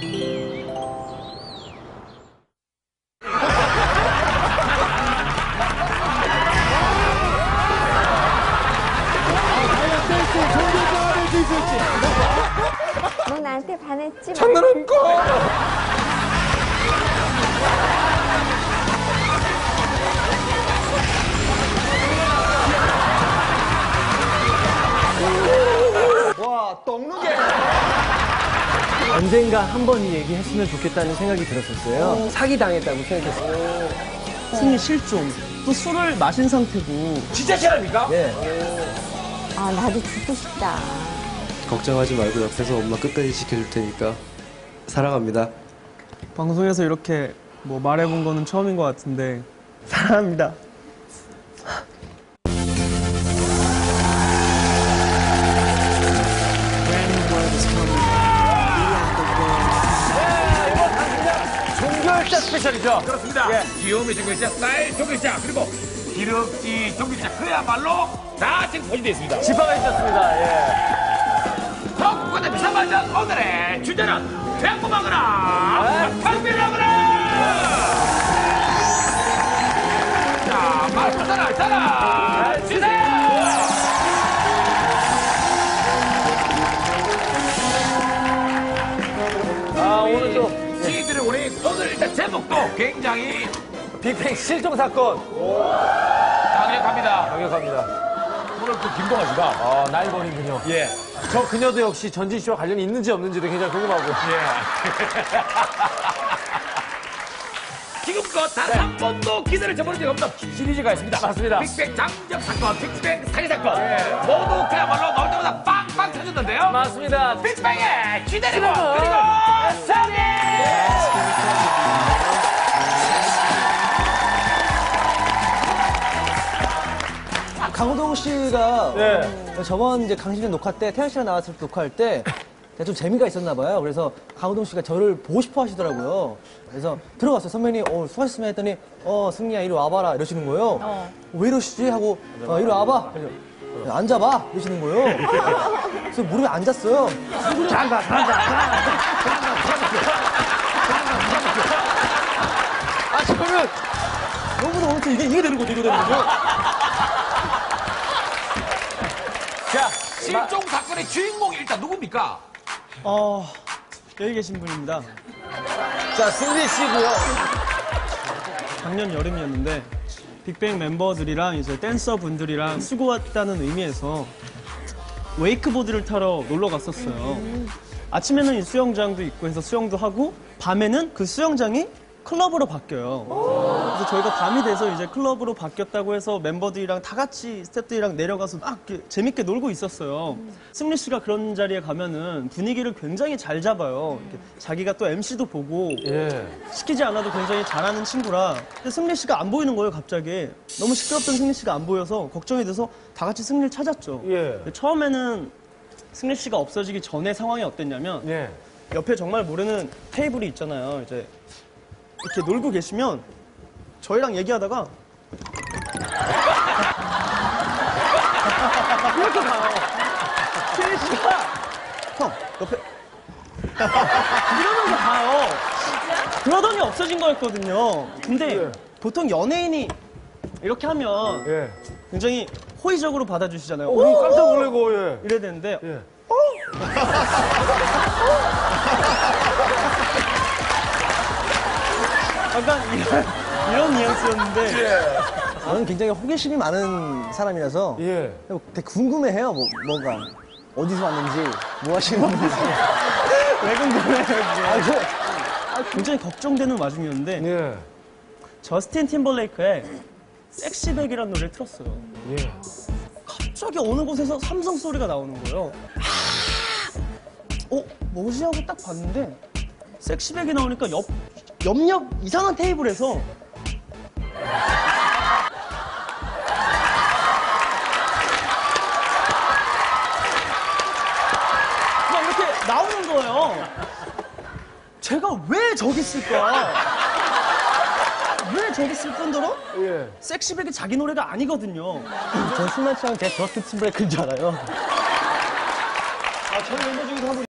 너 나한테 반했지? 장난한 거. 와, 똥누개. 언젠가 한 번 이 얘기했으면 좋겠다는 생각이 들었었어요. 사기당했다고 생각했어요. 승리 실종, 또 술을 마신 상태고. 진짜 실합니까? 예. 아, 나도 죽고 싶다. 걱정하지 말고 옆에서 엄마 끝까지 지켜줄 테니까 사랑합니다. 방송에서 이렇게 뭐 말해본 거는 처음인 것 같은데 사랑합니다. 종결자 스페셜이죠. 그렇습니다. 귀요미 종결자, 스타일 종결자, 그리고 기럭지 종결자, 그야말로 다 지금 포진되어 있습니다. 집합해 주셨습니다. 예. 덕분에 비상반전 오늘의 주제는 백구마그라 강비라그라. 자, 마스터 따라 주세요. 오늘 또 지들의 우리 오늘 일단 제목도 굉장히 빅뱅 실종 사건. 강력합니다. 강력합니다. 오늘 또 김동완 씨가 나이번이군요. 예. 저 그녀도 역시 전진 씨와 관련이 있는지 없는지도 굉장히 궁금하고. 예. 지금껏 단 한 번도 기대를 저버린 적이 없는 시리즈가 있습니다. 맞습니다. 빅뱅 장적 사건, 빅뱅 살인 사건. 모두 그야말로 나올 때마다 빵빵 터졌는데요. 맞습니다. 빅뱅의 기대리고 그리고 살인! 강호동 씨가 네. 저번 이제 강신의 녹화 때, 태양 씨가 나왔을 때 녹화할 때 좀 재미가 있었나 봐요. 그래서 강호동 씨가 저를 보고 싶어 하시더라고요. 그래서 들어갔어요. 선배님, 수고하셨습니다 했더니, 승리야, 이리 와봐라. 이러시는 거예요. 왜 이러시지? 하고, 이리 와봐. 그래서, 앉아봐. 이러시는 거예요. 그래서 무릎에 앉았어요. 그러면 너무나 오늘 이게 되는 거죠, 이거 되는 거죠. 자, 실종 사건의 주인공이 일단 누굽니까? 여기 계신 분입니다. 자, 승리 씨고요. 작년 여름이었는데 빅뱅 멤버들이랑 이제 댄서 분들이랑 수고 왔다는 의미에서 웨이크보드를 타러 놀러 갔었어요. 아침에는 이 수영장도 있고 해서 수영도 하고 밤에는 그 수영장이 클럽으로 바뀌어요. 그래서 저희가 밤이 돼서 이제 클럽으로 바뀌었다고 해서 멤버들이랑 다 같이 스태프들이랑 내려가서 막 이렇게 재밌게 놀고 있었어요. 승리 씨가 그런 자리에 가면은 분위기를 굉장히 잘 잡아요. 이렇게 자기가 또 MC도 보고 시키지 않아도 굉장히 잘하는 친구라. 근데 승리 씨가 안 보이는 거예요, 갑자기. 너무 시끄럽던 승리 씨가 안 보여서 걱정이 돼서 다 같이 승리를 찾았죠. 근데 처음에는 승리 씨가 없어지기 전에 상황이 어땠냐면 옆에 정말 모르는 테이블이 있잖아요. 이제 이렇게 놀고 계시면 저희랑 얘기하다가 이렇게 가요. 승리 씨가 형 옆에 이러면서 가요. 그러더니 없어진 거였거든요. 근데 보통 연예인이 이렇게 하면 굉장히 호의적으로 받아주시잖아요. 깜짝 놀래고, 이래야 되는데 약간 이런 뉘앙스였는데 저는 굉장히 호기심이 많은 사람이라서 되게 궁금해해요, 뭐가. 어디서 왔는지, 뭐 하시는 분인지. 왜 궁금해요, 이게. 굉장히 걱정되는 와중이었는데 저스틴 팀벌레이크의 섹시백이라는 노래를 틀었어요. 갑자기 어느 곳에서 삼성 소리가 나오는 거예요. 뭐지 하고 딱 봤는데 섹시백이 나오니까 옆 이상한 테이블에서 막 이렇게 나오는 거예요. 제가 왜 저기 있을까? 왜 저기 있을 뿐더러 섹시백이 자기 노래가 아니거든요. 전 술만 취하면 제가 저스트 팀브레이크인 줄 알아요. 저희 멤버 중에서 한 분